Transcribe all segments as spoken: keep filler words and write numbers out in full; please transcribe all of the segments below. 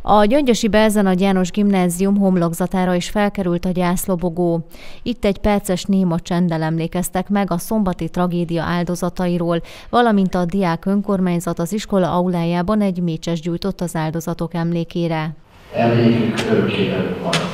A gyöngyösi Belzenagy János Gimnázium homlokzatára is felkerült a gyászlobogó. Itt egy perces néma csenddel emlékeztek meg a szombati tragédia áldozatairól, valamint a diák önkormányzat az iskola aulájában egy mécsest gyújtott az áldozatok emlékére. Emlékük örökkévaló marad.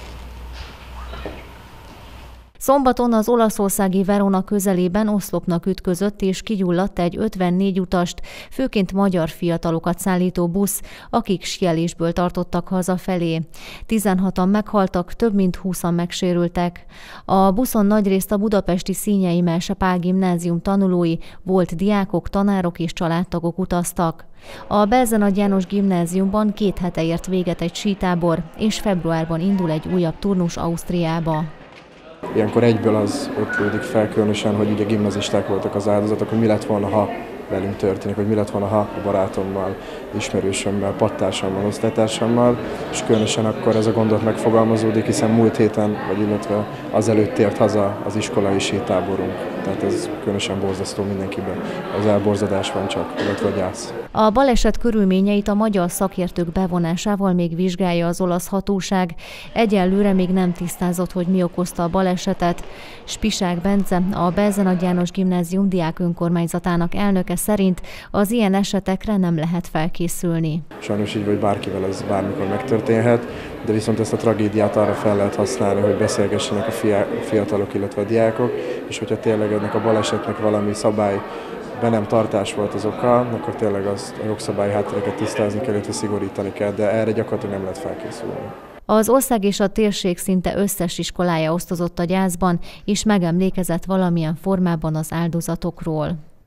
Szombaton az olaszországi Verona közelében oszlopnak ütközött és kigyulladt egy ötvennégy utast, főként magyar fiatalokat szállító busz, akik sielésből tartottak hazafelé. tizenhatan meghaltak, több mint húszan megsérültek. A buszon nagyrészt a budapesti Színyei Melse Pál Gimnázium tanulói, volt diákok, tanárok és családtagok utaztak. A Belzenagy János Gimnáziumban két hete ért véget egy sítábor, és februárban indul egy újabb turnus Ausztriába. Ilyenkor egyből az ötlődik fel, különösen, hogy ugye gimnazisták voltak az áldozatok, hogy mi lett volna, ha velünk történik, hogy mi lett volna, ha a barátommal, ismerősömmel, pattársammal, osztálytársammal, és különösen akkor ez a gondolat megfogalmazódik, hiszen múlt héten, vagy illetve azelőtt tért haza az iskolai sétáborunk. Tehát ez különösen borzasztó mindenkiben. Az elborzadás van csak, illetve a gyász. A baleset körülményeit a magyar szakértők bevonásával még vizsgálja az olasz hatóság. Egyelőre még nem tisztázott, hogy mi okozta a balesetet. Spisák Bence, a Belzenagy János Gimnázium diák önkormányzatának elnöke szerint az ilyen esetekre nem lehet felkészülni. Sajnos így, vagy bárkivel ez bármikor megtörténhet, de viszont ezt a tragédiát arra fel lehet használni, hogy beszélgessenek a fiatalok, illetve a diákok, és hogyha tényleg ennek a balesetnek valami szabály be nem tartás volt az oka, akkor tényleg azt a jogszabályi háttereket tisztázni kell, illetve szigorítani kell, de erre gyakorlatilag nem lehet felkészülni. Az ország és a térség szinte összes iskolája osztozott a gyászban, és megemlékezett valamilyen formában az áldozatokról.